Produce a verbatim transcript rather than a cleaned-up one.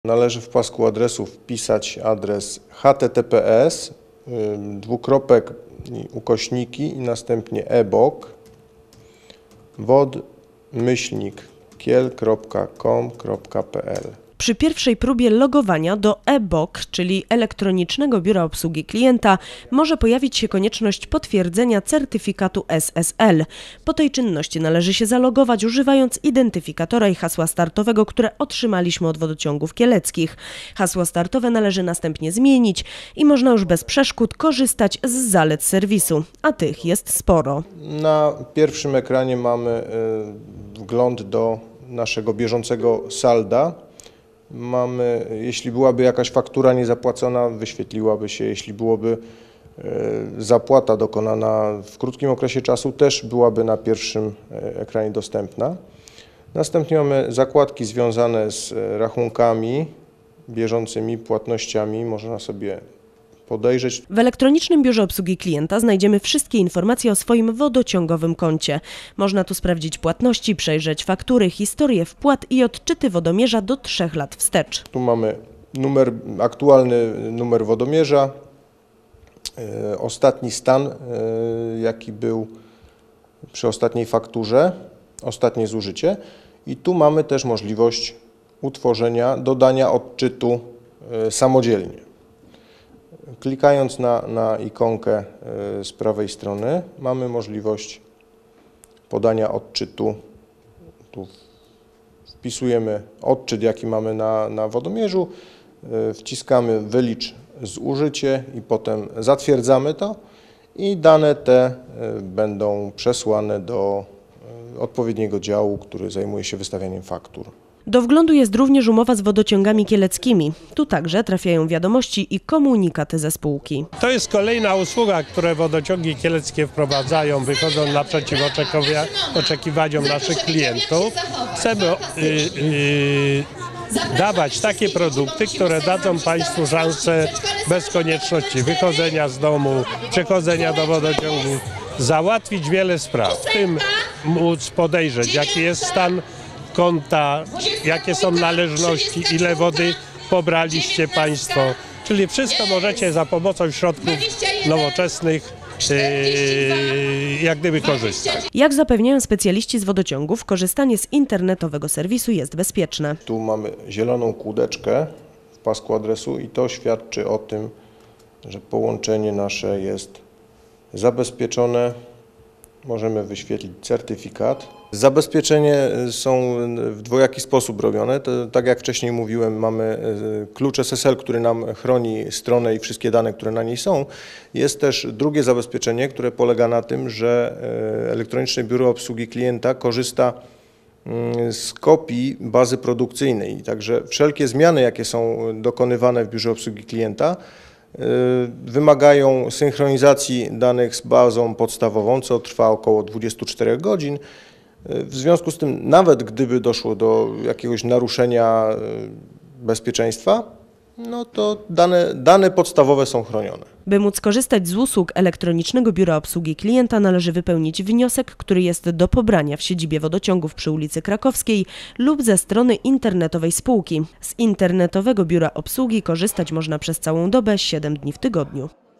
Należy w pasku adresów wpisać adres h t t p s dwukropek ukośniki i następnie ebok wod myślnik kiel kropka com kropka p l. Przy pierwszej próbie logowania do e-bok, czyli Elektronicznego Biura Obsługi Klienta, może pojawić się konieczność potwierdzenia certyfikatu S S L. Po tej czynności należy się zalogować używając identyfikatora i hasła startowego, które otrzymaliśmy od wodociągów kieleckich. Hasło startowe należy następnie zmienić i można już bez przeszkód korzystać z zalet serwisu, a tych jest sporo. Na pierwszym ekranie mamy wgląd do naszego bieżącego salda. Mamy, jeśli byłaby jakaś faktura niezapłacona, wyświetliłaby się, jeśli byłoby zapłata dokonana w krótkim okresie czasu, też byłaby na pierwszym ekranie dostępna. Następnie mamy zakładki związane z rachunkami, bieżącymi płatnościami, można sobie podejrzeć. W Elektronicznym Biurze Obsługi Klienta znajdziemy wszystkie informacje o swoim wodociągowym koncie. Można tu sprawdzić płatności, przejrzeć faktury, historię wpłat i odczyty wodomierza do trzech lat wstecz. Tu mamy numer, aktualny numer wodomierza, e, ostatni stan, e, jaki był przy ostatniej fakturze, ostatnie zużycie i tu mamy też możliwość utworzenia, dodania odczytu e, samodzielnie. Klikając na, na ikonkę z prawej strony mamy możliwość podania odczytu. Tu wpisujemy odczyt, jaki mamy na, na wodomierzu, wciskamy wylicz zużycie i potem zatwierdzamy to i dane te będą przesłane do odpowiedniego działu, który zajmuje się wystawianiem faktur. Do wglądu jest również umowa z wodociągami kieleckimi. Tu także trafiają wiadomości i komunikaty ze spółki. To jest kolejna usługa, które wodociągi kieleckie wprowadzają, wychodzą naprzeciw oczekiwaniom naszych klientów. Chcemy yy, yy, dawać takie produkty, które dadzą Państwu szansę bez konieczności wychodzenia z domu, przechodzenia do wodociągu, załatwić wiele spraw, w tym móc podejrzeć, jaki jest stan konta, jakie są należności, ile wody pobraliście Państwo. Czyli wszystko możecie za pomocą środków nowoczesnych yy, jak gdyby korzystać. Jak zapewniają specjaliści z wodociągów, korzystanie z internetowego serwisu jest bezpieczne. Tu mamy zieloną kółdeczkę w pasku adresu i to świadczy o tym, że połączenie nasze jest zabezpieczone. Możemy wyświetlić certyfikat. Zabezpieczenie są w dwojaki sposób robione. To, tak jak wcześniej mówiłem, mamy klucz S S L, który nam chroni stronę i wszystkie dane, które na niej są. Jest też drugie zabezpieczenie, które polega na tym, że Elektroniczne Biuro Obsługi Klienta korzysta z kopii bazy produkcyjnej. Także wszelkie zmiany, jakie są dokonywane w Biurze Obsługi Klienta, wymagają synchronizacji danych z bazą podstawową, co trwa około dwudziestu czterech godzin. W związku z tym, nawet gdyby doszło do jakiegoś naruszenia bezpieczeństwa, no to dane, dane podstawowe są chronione. By móc korzystać z usług Elektronicznego Biura Obsługi Klienta, należy wypełnić wniosek, który jest do pobrania w siedzibie wodociągów przy ulicy Krakowskiej lub ze strony internetowej spółki. Z internetowego biura obsługi korzystać można przez całą dobę, siedem dni w tygodniu.